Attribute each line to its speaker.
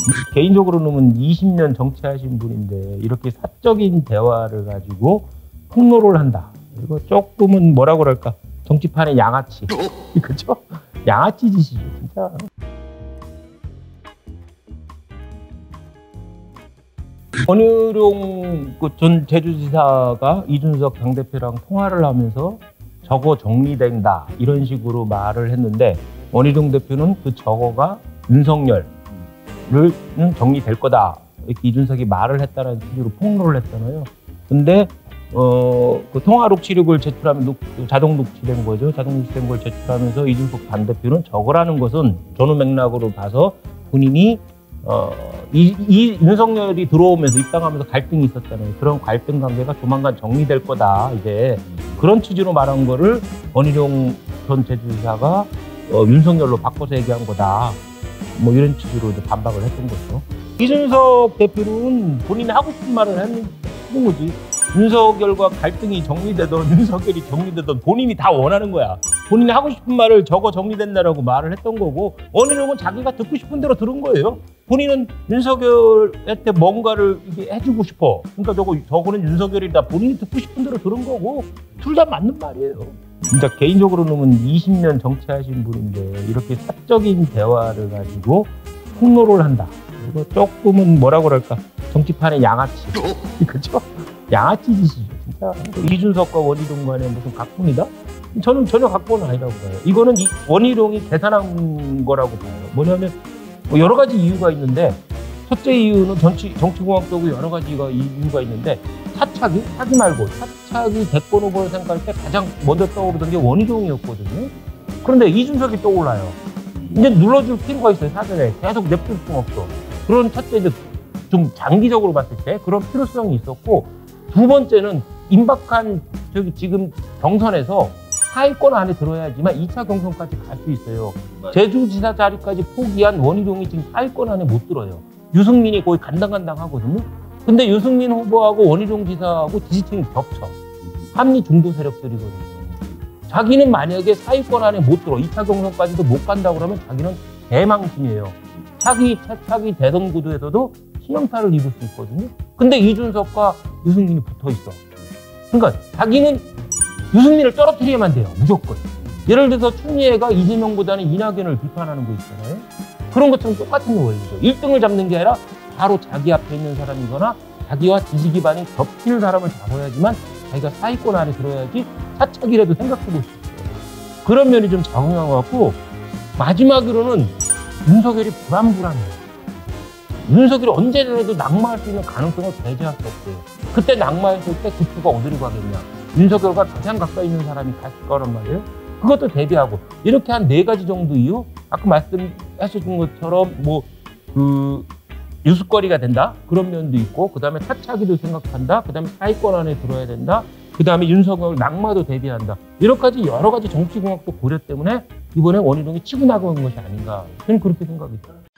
Speaker 1: 개인적으로는 20년 정치하신 분인데 이렇게 사적인 대화를 가지고 폭로를 한다. 이거 조금은 뭐라고 그럴까? 정치판의 양아치. 그죠? 양아치 짓이죠, 진짜. 원희룡 전 제주지사가 이준석 당대표랑 통화를 하면서 저거 정리된다 이런 식으로 말을 했는데 원희룡 대표는 그 저거가 윤석열은 정리될 거다 이렇게 이준석이 말을 했다는 취지로 폭로를 했잖아요. 근데 그 통화 녹취록을 제출하면 자동 녹취된 거죠. 자동 녹취된 걸 제출하면서 이준석 당대표는 저거라는 것은 전후 맥락으로 봐서 본인이 이 윤석열이 들어오면서 입당하면서 갈등이 있었잖아요. 그런 갈등 관계가 조만간 정리될 거다. 이제 그런 취지로 말한 거를 원희룡 전 제주지사가 윤석열로 바꿔서 얘기한 거다. 뭐 이런 취지로 이제 반박을 했던 거죠. 이준석 대표는 본인이 하고 싶은 말을 하는 거지. 윤석열과 갈등이 정리되던 윤석열이 정리되던 본인이 다 원하는 거야. 본인이 하고 싶은 말을 저거 정리된다라고 말을 했던 거고 원희룡은 자기가 듣고 싶은 대로 들은 거예요. 본인은 윤석열한테 뭔가를 이게 해주고 싶어. 그러니까 저거는 윤석열이다. 본인이 듣고 싶은 대로 들은 거고 둘 다 맞는 말이에요. 진짜 개인적으로는 20년 정치하신 분인데 이렇게 사적인 대화를 가지고 폭로를 한다. 이거 조금은 뭐라고 그럴까? 정치판의 양아치. 그죠? 양아치 짓이죠, 진짜. 이준석과 원희룡 간에 무슨 각본이다? 저는 전혀 각본은 아니라고 봐요. 이거는 원희룡이 계산한 거라고 봐요. 뭐냐면 여러 가지 이유가 있는데 첫째 이유는 정치공학적으로 여러 가지가 이유가 있는데 사기 말고 차차기 대권 후보를 생각할 때 가장 먼저 떠오르던 게 원희룡이었거든요. 그런데 이준석이 떠올라요. 이제 눌러줄 필요가 있어요. 사전에 계속 냅둘 수는 없어. 그런 첫째 이제 좀 장기적으로 봤을 때 그런 필요성이 있었고 두 번째는 임박한 지금 경선에서 하위권 안에 들어야지만 2차 경선까지 갈 수 있어요. 제주지사 자리까지 포기한 원희룡이 지금 하위권 안에 못 들어요. 유승민이 거의 간당간당하거든요. 근데 유승민 후보하고 원희룡 지사하고 지지층이 겹쳐. 합리 중도 세력들이거든요. 자기는 만약에 하위권 안에 못 들어 2차 경선까지도 못 간다고 그러면 자기는 대망신이에요. 차기 대선 구도에서도 치명타를 입을 수 있거든요. 근데 이준석과 유승민이 붙어 있어. 그러니까 자기는 유승민을 떨어뜨려야만 돼요. 무조건. 예를 들어서 추미애가 이재명보다는 이낙연을 비판하는 거 있잖아요. 그런 것처럼 똑같은 원리죠. 1등을 잡는 게 아니라 바로 자기 앞에 있는 사람이거나 자기와 지지 기반이 겹칠 사람을 잡아야지만 자기가 사위권 안에 들어야지 차차기라도 생각해 볼 수 있어요. 그런 면이 좀 작용한 것 같고 마지막으로는 윤석열이 불안해요. 윤석열이 언제라도 낙마할 수 있는 가능성을 배제할 수 없어요. 그때 낙마했을 때 그 표가 어디로 가겠냐. 윤석열과 가장 가까이 있는 사람이 갔을 거란 말이에요. 그것도 대비하고 이렇게 한 4가지 정도 이유 아까 말씀하신 것처럼 뉴스거리가 된다 그런 면도 있고 그 다음에 차차기도 생각한다 그 다음에 사위권 안에 들어야 된다 그 다음에 윤석열 낙마도 대비한다 여러 가지 정치공학도 고려 때문에 이번에 원희룡이 치고 나간 것이 아닌가 저는 그렇게 생각이 들어요.